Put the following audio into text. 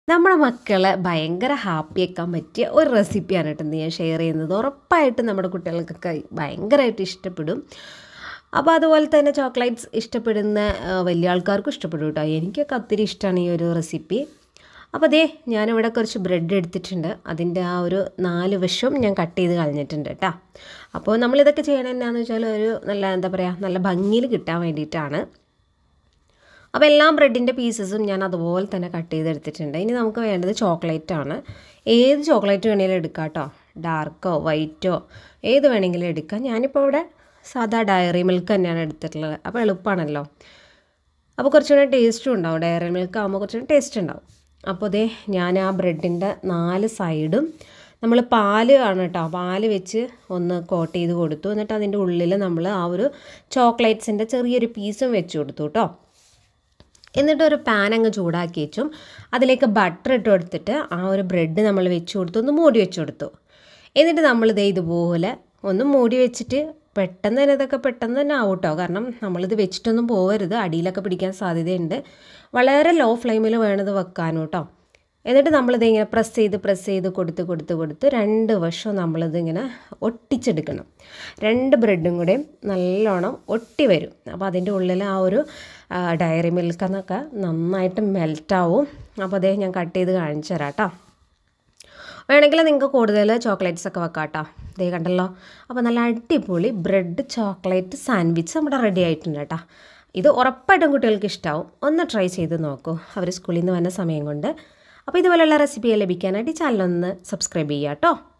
നമ്മുടെ മക്കളെ ഭയങ്കര ഹാപ്പിയാക്കാൻ പറ്റിയ ഒരു റെസിപ്പിയാണ് കേട്ടോ ഇന്ന് ഞാൻ ഷെയർ ചെയ്യുന്നത്. ഉറപ്പായിട്ടും നമ്മുടെ കുട്ടികൾക്കൊക്കെ ഭയങ്കരമായിട്ട് ഇഷ്ടപ്പെടും. അപ്പോൾ അതുപോലെ തന്നെ ചോക്ലേറ്റ്സ് ഇഷ്ടപ്പെടുന്ന വലിയ ആൾക്കാർക്കും ഇഷ്ടപ്പെടും കേട്ടോ. എനിക്കൊക്കെ ഒത്തിരി ഇഷ്ടമാണ് ഈ ഒരു റെസിപ്പി. അപ്പോൾ അതേ ഞാനിവിടെ കുറച്ച് ബ്രെഡ് എടുത്തിട്ടുണ്ട്. അതിൻ്റെ ആ ഒരു 4 വശവും ഞാൻ കട്ട് ചെയ്ത് കളഞ്ഞിട്ടുണ്ട് കേട്ടോ. അപ്പോൾ നമ്മളിതൊക്കെ ചെയ്യണം എന്നാന്ന് വെച്ചാൽ ഒരു നല്ല ഭംഗിയിൽ കിട്ടാൻ വേണ്ടിയിട്ടാണ്. അപ്പോൾ എല്ലാ ബ്രെഡിൻ്റെ പീസസും ഞാൻ അതുപോലെ തന്നെ കട്ട് ചെയ്തെടുത്തിട്ടുണ്ട്. ഇനി നമുക്ക് വേണ്ടത് ചോക്ലേറ്റാണ്. ഏത് ചോക്ലേറ്റ് വേണമെങ്കിലും എടുക്കാം കേട്ടോ. ഡാർക്കോ വൈറ്റോ ഏത് വേണമെങ്കിലും എടുക്കാം. ഞാനിപ്പോൾ ഇവിടെ സാധാ ഡയറി മിൽക്ക് തന്നെയാണ് എടുത്തിട്ടുള്ളത്. അപ്പോൾ എളുപ്പമാണല്ലോ. അപ്പോൾ കുറച്ചുകൂടെ ടേസ്റ്റും ഉണ്ടാവും. ഡയറി മിൽക്ക് ആകുമ്പോൾ കുറച്ചുകൂടെ ടേസ്റ്റ് ഉണ്ടാവും. അപ്പോൾ അതേ ഞാൻ ആ ബ്രെഡിൻ്റെ 4 സൈഡും നമ്മൾ പാല് ആണ് കേട്ടോ, പാല് വെച്ച് ഒന്ന് കോട്ട് ചെയ്ത് കൊടുത്തു. എന്നിട്ട് അതിൻ്റെ ഉള്ളിൽ നമ്മൾ ആ ഒരു ചോക്ലേറ്റ്സിൻ്റെ ചെറിയൊരു പീസും വെച്ച് കൊടുത്തു കേട്ടോ. എന്നിട്ട് ഒരു പാൻ അങ്ങ് ചൂടാക്കി വെച്ചും അതിലേക്ക് ബട്ടർ ഇട്ട് കൊടുത്തിട്ട് ആ ഒരു ബ്രെഡ് നമ്മൾ വെച്ച് കൊടുത്തു, ഒന്ന് മൂടി വെച്ച് കൊടുത്തു. എന്നിട്ട് നമ്മളിത് ഇതുപോലെ ഒന്ന് മൂടി വെച്ചിട്ട് പെട്ടെന്ന് തന്നെ ആവും കേട്ടോ. കാരണം നമ്മളിത് വെച്ചിട്ടൊന്നും പോകരുത്, അടിയിലൊക്കെ പിടിക്കാൻ സാധ്യതയുണ്ട്. വളരെ ലോ ഫ്ലെയിമിൽ വേണത് വെക്കാനും കേട്ടോ. എന്നിട്ട് നമ്മളിത് ഇങ്ങനെ പ്രസ് ചെയ്ത് കൊടുത്ത് 2 വശവും നമ്മളിതിങ്ങനെ ഒട്ടിച്ചെടുക്കണം. 2 ബ്രെഡും കൂടെ നല്ലോണം ഒട്ടി വരും. അപ്പോൾ അതിൻ്റെ ഉള്ളിൽ ആ ഒരു ഡയറി മിൽക്ക് എന്നൊക്കെ നന്നായിട്ട് മെൽറ്റാവും. അപ്പോൾ അതേ ഞാൻ കട്ട് ചെയ്ത് കാണിച്ചു തരാം കേട്ടോ. വേണമെങ്കിൽ നിങ്ങൾക്ക് കൂടുതൽ ചോക്ലേറ്റ്സ് ഒക്കെ വെക്കാം കേട്ടോ. ഇതേ കണ്ടല്ലോ. അപ്പോൾ നല്ല അടിപൊളി ബ്രെഡ് ചോക്ലേറ്റ് സാൻഡ്വിച്ച് നമ്മുടെ റെഡി ആയിട്ടുണ്ട് കേട്ടോ. ഇത് ഉറപ്പായിട്ടും കുട്ടികൾക്ക് ഇഷ്ടമാവും. ഒന്ന് ട്രൈ ചെയ്ത് നോക്കൂ അവർ സ്കൂളിൽ നിന്ന് വന്ന സമയം കൊണ്ട്. അപ്പോൾ ഇതുപോലെയുള്ള റെസിപ്പികൾ ലഭിക്കാനായിട്ട് ഈ ചാനലൊന്ന് സബ്സ്ക്രൈബ് ചെയ്യുക കേട്ടോ.